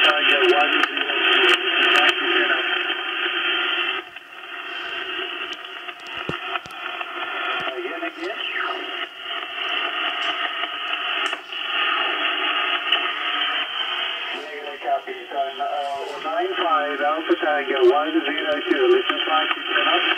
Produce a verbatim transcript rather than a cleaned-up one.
Tango one zero two. Again, again. Negative copy. Done. Uh, nine five Alpha Tango one zero two. Listen five, keep it up.